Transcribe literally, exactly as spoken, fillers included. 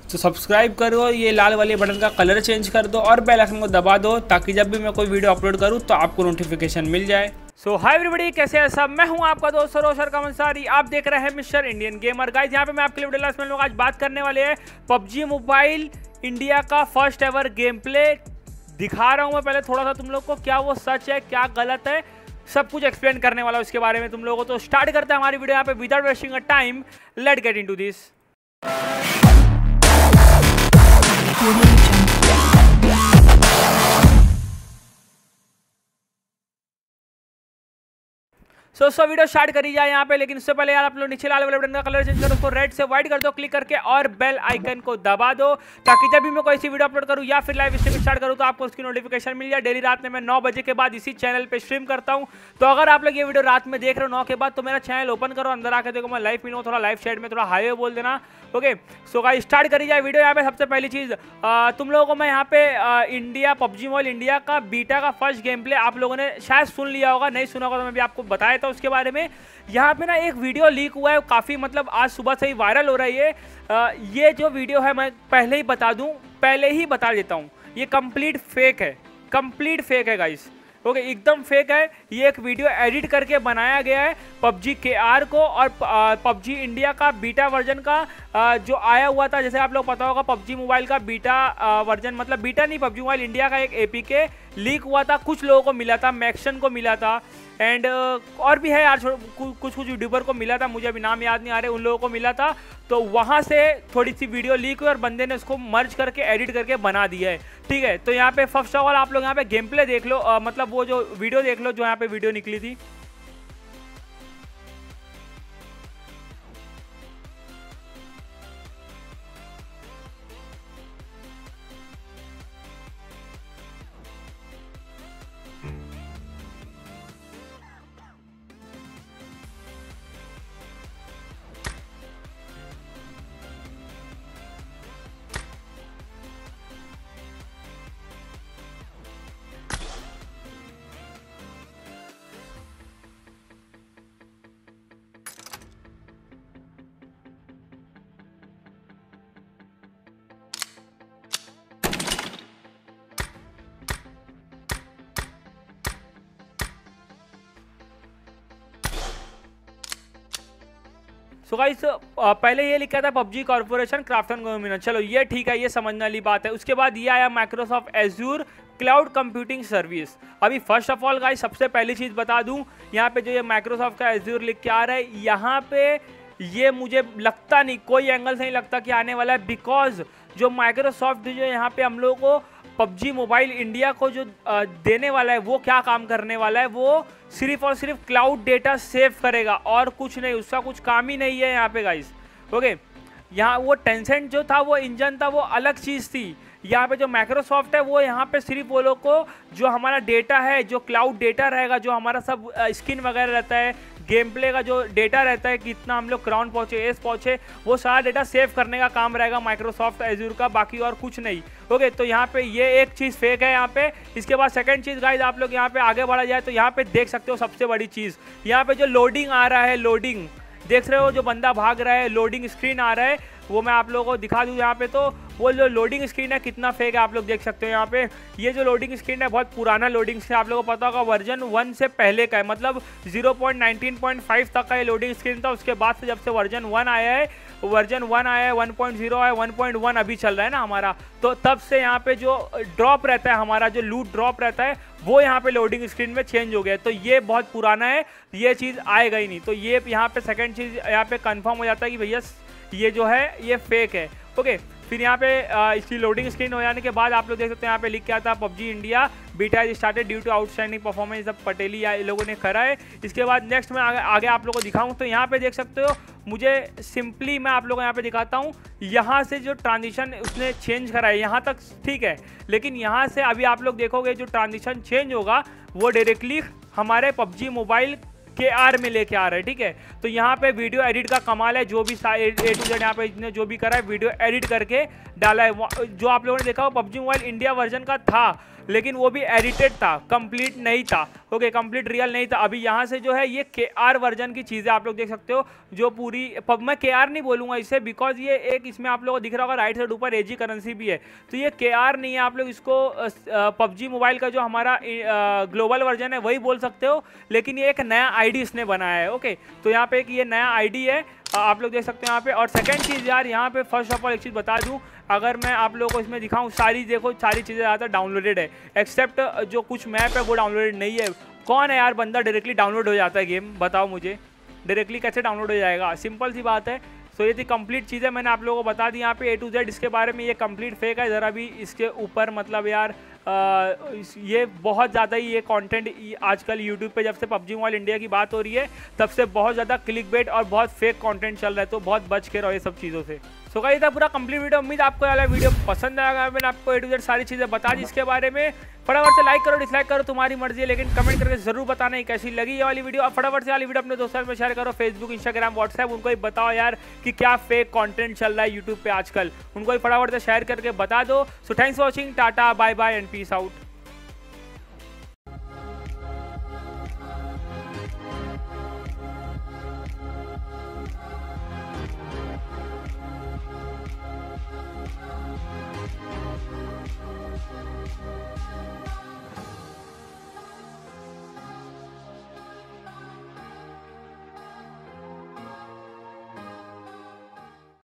तो सब्सक्राइब करो, ये लाल वाले बटन का कलर चेंज कर दो और बेल आइकन को दबा दो ताकि जब भी मैं कोई वीडियो अपलोड करूँ तो आपको नोटिफिकेशन मिल जाए। सो हाय एवरीबॉडी, कैसे हैं सब? मैं हूं आपका दोस्त सरोशर कमंसारी। आप देख रहे हैं मिस्टर इंडियन गेमर। गाइस, यहाँ पे मैं आपके लिए वीडियो में लोग आज बात करने वाले हैं पबजी मोबाइल इंडिया का फर्स्ट एवर गेम प्ले दिखा रहा हूँ मैं। पहले थोड़ा सा तुम लोग को क्या वो सच है क्या गलत है सब कुछ एक्सप्लेन करने वाला हूँ इसके बारे में तुम लोगों को। तो स्टार्ट करते हैं हमारी वीडियो यहाँ पे without wasting a time. Let get into this. So so video start करी जाए यहाँ पे, लेकिन उससे पहले यार आप लोग नीचे लाल वाले बटन का कलर चेंज करो, उसको रेड से व्हाइट कर दो क्लिक करके और बेल आइकन को दबा दो ताकि जब भी मैं कोई सी वीडियो अपलोड करूँ या फिर लाइव स्ट्रीम स्टार्ट करूँ तो आपको उसकी नोटिफिकेशन मिल जाए। डेली रात में मैं नौ बजे के बाद इसी चैनल पे स्ट्रीम करता हूँ। तो अगर आप लोग ये वीडियो रात में देख रहे हो नौ के बाद तो मेरा चैनल ओपन करो, अंदर आके देखो मैं लाइव मिलूँ, थोड़ा लाइव चैट में थोड़ा हाई बोल देना। ओके, सो गाइस स्टार्ट करी जाए वीडियो। यहाँ पे सबसे पहली चीज़ तुम लोगों को मैं यहाँ पे आ, इंडिया पबजी मोबाइल इंडिया का बीटा का फर्स्ट गेम प्ले आप लोगों ने शायद सुन लिया होगा, नहीं सुना होगा तो मैं भी आपको बताया था उसके बारे में। यहाँ पे ना एक वीडियो लीक हुआ है, काफ़ी मतलब आज सुबह से ही वायरल हो रही है। आ, ये जो वीडियो है मैं पहले ही बता दूँ, पहले ही बता देता हूँ, ये कंप्लीट फेक है, कंप्लीट फेक है गाइस। ओके, एकदम फेक है। ये एक वीडियो एडिट करके बनाया गया है पबजी के आर को और पबजी इंडिया का बीटा वर्जन का जो आया हुआ था। जैसे आप लोग पता होगा पबजी मोबाइल का बीटा वर्जन, मतलब बीटा नहीं, पबजी मोबाइल इंडिया का एक एपीके लीक हुआ था, कुछ लोगों को मिला था, मैक्सन को मिला था एंड और भी है यार, कुछ कुछ यूट्यूबर को मिला था, मुझे अभी नाम याद नहीं आ रहे, उन लोगों को मिला था। तो वहाँ से थोड़ी सी वीडियो लीक हुई और बंदे ने उसको मर्ज करके एडिट करके बना दिया है। ठीक है, तो यहाँ पे फर्स्ट ऑफ ऑल आप लोग यहाँ पे गेम प्ले देख लो, आ, मतलब वो जो वीडियो देख लो जो यहाँ पे वीडियो निकली थी। सो so गाइस पहले ये लिखा था पबजी कॉर्पोरेशन क्राफ्टन गवर्नमेंट, चलो ये ठीक है, ये समझने वाली बात है। उसके बाद ये आया Microsoft Azure cloud computing service. अभी फर्स्ट ऑफ ऑल गाइस सबसे पहली चीज़ बता दूं, यहाँ पे जो ये माइक्रोसॉफ्ट का एज्यूर लिख के आ रहा है, यहाँ पे ये मुझे लगता नहीं, कोई एंगल से नहीं लगता कि आने वाला है, बिकॉज जो माइक्रोसॉफ्ट जो यहाँ पे हम लोग को पबजी मोबाइल इंडिया को जो देने वाला है वो क्या काम करने वाला है, वो सिर्फ और सिर्फ क्लाउड डेटा सेव करेगा और कुछ नहीं, उसका कुछ काम ही नहीं है यहाँ पे गाइस। ओके, यहाँ वो टेंसेंट जो था वो इंजन था, वो अलग चीज़ थी। यहाँ पे जो माइक्रोसॉफ्ट है वो यहाँ पे सिर्फ वो लोग को जो हमारा डेटा है, जो क्लाउड डेटा रहेगा, जो हमारा सब स्किन वगैरह रहता है, गेम प्ले का जो डेटा रहता है, कितना हम लोग क्राउन पहुंचे, एस पहुंचे, वो सारा डेटा सेव करने का काम रहेगा माइक्रोसॉफ्ट एज्यूर का, बाकी और कुछ नहीं। ओके, तो यहाँ पे ये एक चीज़ फेक है यहाँ पे। इसके बाद सेकंड चीज़ गाइस, आप लोग यहाँ पे आगे बढ़ा जाए तो यहाँ पे देख सकते हो सबसे बड़ी चीज़, यहाँ पे जो लोडिंग आ रहा है, लोडिंग देख रहे हो, जो बंदा भाग रहा है, लोडिंग स्क्रीन आ रहा है, वो मैं आप लोगों को दिखा दूँ यहाँ पे। तो वो जो लोडिंग स्क्रीन है कितना फेक है आप लोग देख सकते हो यहाँ पे। ये जो लोडिंग स्क्रीन है बहुत पुराना लोडिंग स्क्रीन, आप लोगों को पता होगा वर्जन वन से पहले का है, मतलब zero point nineteen point five तक का ये लोडिंग स्क्रीन था। उसके बाद से जब से वर्जन वन आया है, वर्जन वन आया है, वन पॉइंट ज़ीरो आया, वन पॉइंट वन अभी चल रहा है ना हमारा, तो तब से यहाँ पे जो ड्रॉप रहता है हमारा, जो लूट ड्रॉप रहता है, वो यहाँ पे लोडिंग स्क्रीन में चेंज हो गया है। तो ये बहुत पुराना है, ये चीज़ आएगा ही नहीं। तो ये यहाँ पे सेकेंड चीज़ यहाँ पे कन्फर्म हो जाता है कि भैया ये जो है ये फेक है। ओके, फिर यहाँ पे इसकी लोडिंग स्क्रीन हो जाने के बाद आप लोग देख सकते हैं यहाँ पे लिख के आता है PUBG India beta is started due to outstanding performance, सब पटेली या लोगों ने करा है। इसके बाद नेक्स्ट में आगे, आगे आप लोगों को दिखाऊं तो यहाँ पे देख सकते हो, मुझे सिंपली मैं आप लोगों को यहाँ पे दिखाता हूँ, यहाँ से जो ट्रांजिशन उसने चेंज करा है यहाँ तक ठीक है, लेकिन यहाँ से अभी आप लोग देखोगे जो ट्रांजिशन चेंज होगा वो डायरेक्टली हमारे पबजी मोबाइल के आर में लेके आ रहा है। ठीक है, तो यहाँ पे वीडियो एडिट का कमाल है, जो भी ए टू जेड यहाँ पे इसने जो भी करा है वीडियो एडिट करके डाला है। जो आप लोगों ने देखा वो पबजी मोबाइल इंडिया वर्जन का था, लेकिन वो भी एडिटेड था, कंप्लीट नहीं था। ओके, कंप्लीट रियल नहीं था। अभी यहाँ से जो है ये के आर वर्जन की चीज़ें आप लोग देख सकते हो, जो पूरी पब मैं के आर नहीं बोलूँगा इसे, बिकॉज ये एक इसमें आप लोगों को दिख रहा होगा राइट साइड ऊपर एजी करेंसी भी है, तो ये के आर नहीं है। आप लोग इसको पबजी मोबाइल का जो हमारा ग्लोबल वर्जन है वही बोल सकते हो, लेकिन ये एक नया आईडी इसने बनाया है। ओके, तो यहाँ पे एक ये नया आईडी है, आप लोग देख सकते हैं यहाँ पे। और सेकंड चीज़ यार, यहाँ पे फर्स्ट ऑफ ऑल एक चीज़ बता दूँ, अगर मैं आप लोगों को इसमें दिखाऊं, सारी देखो सारी चीज़ें ज़्यादा डाउनलोडेड है, एक्सेप्ट जो कुछ मैप है वो डाउनलोडेड नहीं है। कौन है यार बंदा डायरेक्टली डाउनलोड हो जाता है गेम, बताओ मुझे, डायरेक्टली कैसे डाउनलोड हो जाएगा? सिंपल सी बात है। सो ये थी कंप्लीट चीज़ें, मैंने आप लोगों को बता दी यहाँ पे ए टू जेड इसके बारे में। ये कंप्लीट फेक है, ज़रा भी इसके ऊपर मतलब यार आ, ये बहुत ज़्यादा ही ये कंटेंट आजकल यूट्यूब पे जब से पबजी मोबाइल इंडिया की बात हो रही है तब से बहुत ज़्यादा क्लिक बेट और बहुत फेक कंटेंट चल रहा है, तो बहुत बच के रहो ये सब चीज़ों से। सो गाइस, था पूरा कंप्लीट वीडियो। उम्मीद आपको वाला वीडियो पसंद आएगा। मैंने आपको ए टू जेड सारी चीज़ें बता दी इसके बारे में। फटाफट से लाइक करो, डिसलाइक करो, तुम्हारी मर्जी है, लेकिन कमेंट करके जरूर बताना है कैसी लगी ये वाली वीडियो। और फटाफट से वाली वीडियो अपने दोस्तों में शेयर करो, फेसबुक, इंस्टाग्राम, व्हाट्सएप, उनको ही बताओ यार कि क्या फेक कंटेंट चल रहा है यूट्यूब पे आजकल, उनको ही फटाफट से शेयर करके बता दो। So thanks for watching, tata, bye bye and peace out.